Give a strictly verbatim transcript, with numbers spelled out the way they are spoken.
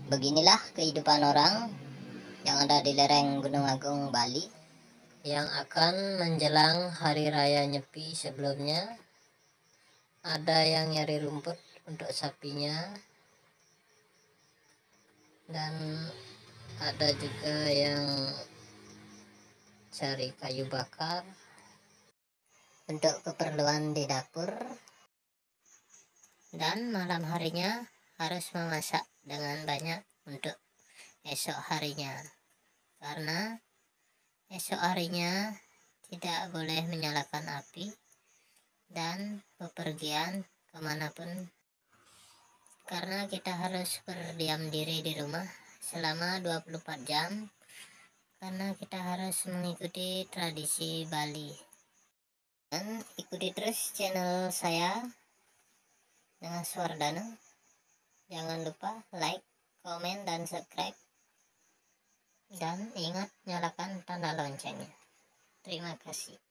Beginilah kehidupan orang yang ada di lereng Gunung Agung, Bali, yang akan menjelang hari raya Nyepi. Sebelumnya ada yang nyari rumput untuk sapinya, dan ada juga yang cari kayu bakar untuk keperluan di dapur, dan malam harinya harus memasak dengan banyak untuk esok harinya, karena esok harinya tidak boleh menyalakan api dan bepergian kemanapun, karena kita harus berdiam diri di rumah selama dua puluh empat jam, karena kita harus mengikuti tradisi Bali. Dan ikuti terus channel saya dengan Swardana. Jangan lupa like, komen, dan subscribe, dan ingat nyalakan tanda loncengnya. Terima kasih.